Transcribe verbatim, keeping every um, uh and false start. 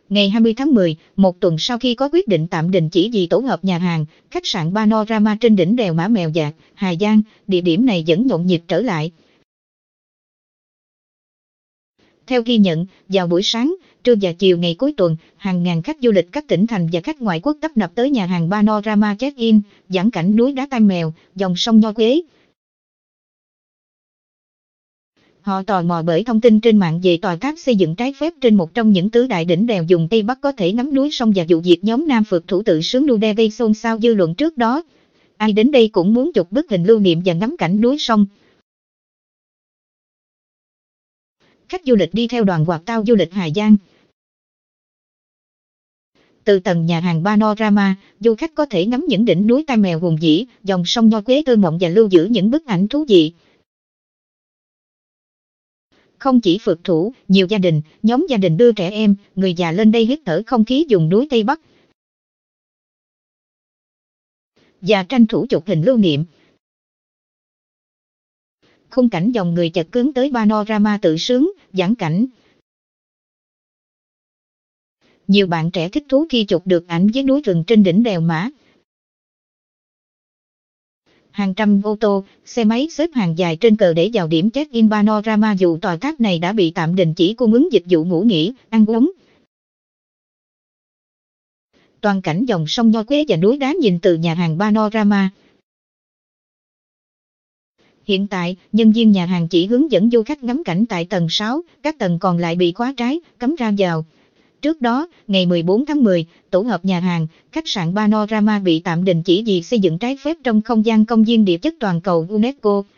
Ngày hai mươi tháng mười, một tuần sau khi có quyết định tạm đình chỉ vì tổ hợp nhà hàng, khách sạn Panorama trên đỉnh đèo Mã Mèo Dạc, Hà Giang, địa điểm này vẫn nhộn nhịp trở lại. Theo ghi nhận, vào buổi sáng, trưa và chiều ngày cuối tuần, hàng ngàn khách du lịch các tỉnh thành và khách ngoại quốc tấp nập tới nhà hàng Panorama check-in, vãn cảnh núi đá Tai Mèo, dòng sông Nho Quế. Họ tò mò bởi thông tin trên mạng về tòa tháp xây dựng trái phép trên một trong những tứ đại đỉnh đèo vùng Tây Bắc có thể ngắm núi sông và vụ việc nhóm nam phượt thủ tự sướng đu đe gây xôn xao dư luận trước đó. Ai đến đây cũng muốn chụp bức hình lưu niệm và ngắm cảnh núi sông. Khách du lịch đi theo đoàn quạt tao du lịch Hà Giang. Từ tầng nhà hàng Panorama, du khách có thể ngắm những đỉnh núi Tai Mèo hùng vĩ, dòng sông Nho Quế thơ mộng và lưu giữ những bức ảnh thú vị. Không chỉ phượt thủ, nhiều gia đình, nhóm gia đình đưa trẻ em, người già lên đây hít thở không khí vùng núi Tây Bắc và tranh thủ chụp hình lưu niệm. Khung cảnh dòng người chật cứng tới Panorama tự sướng, vãn cảnh. Nhiều bạn trẻ thích thú khi chụp được ảnh với núi rừng trên đỉnh đèo Mã. Hàng trăm ô tô, xe máy xếp hàng dài trên cờ để vào điểm check-in Panorama dù tòa tháp này đã bị tạm đình chỉ cung ứng dịch vụ ngủ nghỉ, ăn uống. Toàn cảnh dòng sông Nho Quế và núi đá nhìn từ nhà hàng Panorama. Hiện tại, nhân viên nhà hàng chỉ hướng dẫn du khách ngắm cảnh tại tầng sáu, các tầng còn lại bị khóa trái, cấm ra vào. Trước đó, ngày mười bốn tháng mười, tổ hợp nhà hàng, khách sạn Panorama bị tạm đình chỉ vì xây dựng trái phép trong không gian công viên địa chất toàn cầu UNESCO.